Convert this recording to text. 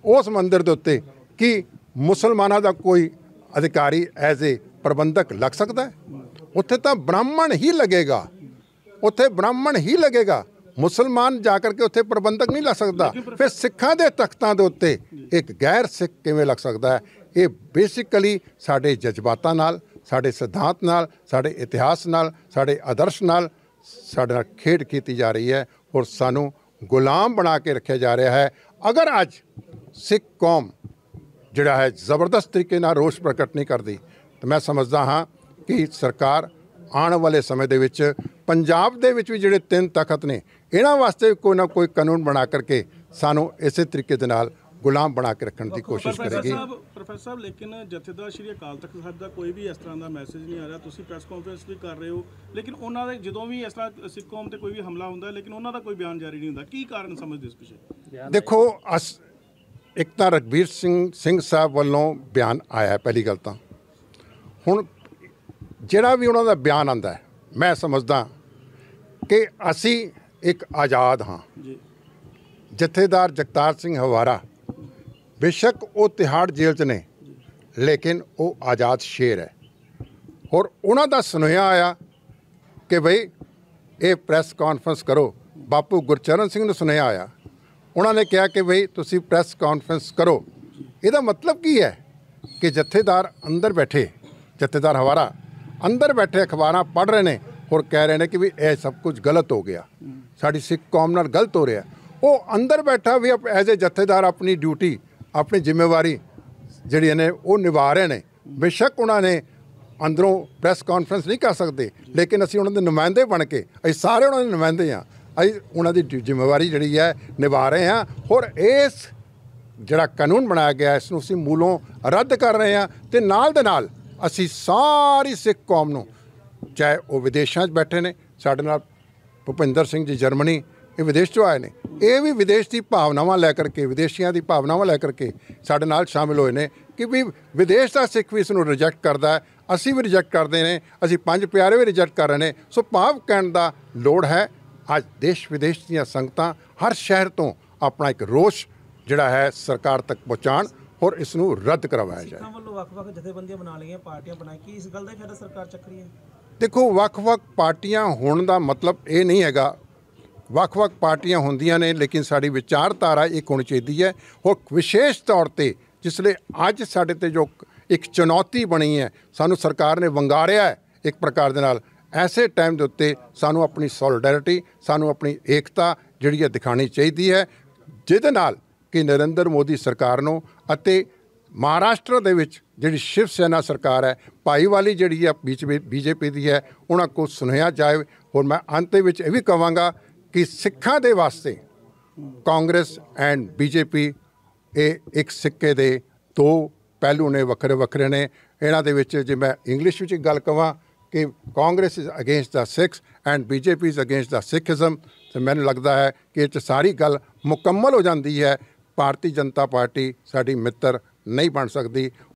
उस मंदिर के उत्ते कि मुसलमानों का कोई अधिकारी एज ए प्रबंधक लग सकता है? उत्थे तो ब्राह्मण ही लगेगा, उत्थे ब्राह्मण ही लगेगा, मुसलमान जाकर के उत्थे प्रबंधक नहीं लग सकता। फिर सिखां दे तख्तां दे उत्ते एक गैर सिख किवें लग सकता है? ये बेसिकली साडे जज्बातां नाल, साडे सिद्धांत नाल, साडे इतिहास नाल, साडे आदर्श नाल साडे नाल खेड कीती जा रही है और सानू गुलाम बना के रखा जा रहा है। अगर अज सिख कौम जिहड़ा है जबरदस्त तरीके नाल रोष प्रकट नहीं करती तो मैं समझदा हाँ कि सरकार आने वाले समय दे विच पंजाब दे विच भी जिहड़े 3 तखत ने इन्हां वास्ते कोई ना कोई कानून बना करके सानू इसे तरीके दे नाल गुलाम बना के रखने की कोशिश करेगी। प्रोफेसर साहब लेकिन जथेदार श्री अकाल तख्त साहब का कोई भी इस तरह का मैसेज नहीं आ रहा, तुसी प्रेस कॉन्फ्रेंस भी कर रहे हो लेकिन उन्होंने जो भी इस तरह सिख कौम पर कोई भी हमला होंदा लेकिन उन्होंने कोई बयान जारी नहीं होंदा, की कारण समझते इस पिछे? देखो एक तो रघबीर सिंह साहब वालों बयान आया है, पहली गल तो हुण जिहड़ा भी उन्होंने बयान आंदा है मैं समझदा कि असी एक आज़ाद हाँ। जथेदार जगतार सिंह हवारा बेशक वो तिहाड़ जेल च ने लेकिन वो आज़ाद शेर है और उन्हों का सुनेहा आया कि बई ये प्रैस कॉन्फ्रेंस करो। बापू गुरचरण सिंह ने सुनेहा आया, उन्होंने कहा कि बई तुसी प्रैस कॉन्फ्रेंस करो। इसका मतलब की है कि जथेदार अंदर बैठे, जथेदार हवारा अंदर बैठे अखबारां पढ़ रहे हैं और कह रहे हैं कि भी यह सब कुछ गलत हो गया, साड़ी सिख कौम नाल गलत हो रहा है। वो अंदर बैठा भी एज ए जथेदार अपनी ड्यूटी अपनी जिम्मेवारी जिहड़ी ने वो निभा रहे हैं। बेशक उन्होंने अंदरों प्रैस कॉन्फ्रेंस नहीं कर सकते लेकिन असीं उन्होंने नुमाइंदे बन के असीं सारे उन्होंने नुमाइंदे हाँ, असीं उन्होंने जिम्मेवारी जिहड़ी है निभा रहे हैं और इस जिहड़ा कानून बनाया गया इसनूं असीं मूलों रद्द कर रहे हैं ते नाल दे नाल असीं सारी सिख कौम नूं चाहे वो विदेशों बैठे ने साडे नाल भुपिंदर सिंह जी जर्मनी ये विदेश चों आए ने, ये भी विदेश की भावनावां लैकर के विदेशियों की भावनावां लैकर के साडे नाल शामिल होए ने कि भी विदेश का सिख भी इसनूं रिजैक्ट करता है, असीं भी रिजैक्ट करते हैं, असीं पंज प्यारे भी रिजैक्ट कर रहे हैं। सो भाव कहण दा लोड़ है अज देश विदेश दीयां संगतां हर शहर तो अपना एक रोष जिहड़ा है सरकार तक पहुँचाण और इसनूं रद्द करवाया जाए। जथेबंदियां बना लईआं, पार्टियां बनाई, की इस गल दा फायदा सरकार चक रही है? देखो वख-वख पार्टियां होने का मतलब ये नहीं हैगा, वख-वख पार्टियां होंदियां ने लेकिन साड़ी विचारधारा एक होनी चाहिए है। और विशेष तौर पर जिसले अज साडे ते जो एक चुनौती बनी है सानू सरकार ने वंगारिया है एक प्रकार दे नाल, ऐसे टाइम के उत्ते सानू अपनी सॉलिडैरिटी सानू अपनी एकता जिहड़ी है दिखानी चाहिए है जिहदे नाल कि नरेंद्र मोदी सरकार नूं अते महाराष्ट्र दे विच जिहड़ी शिव सेना सरकार है भाईवाली जिहड़ी है बीजेपी दी है उन्हां को सुनेहा जाए। और मैं अंत विच ये भी कहांगा कि सिखां दे वास्ते कांग्रेस एंड बीजेपी ये एक सिक्के दे 2 पहलू ने, वखरे वखरे ने। इन्हां दे विच जे मैं इंग्लिश विच गल कहां कि Congress is against the Sikhs and BJP is against the Sikhism, तो मैनूं लगता है कि ये सारी गल मुकम्मल हो जाती है। भारतीय जनता पार्टी साडी मित्र नहीं बन सकती।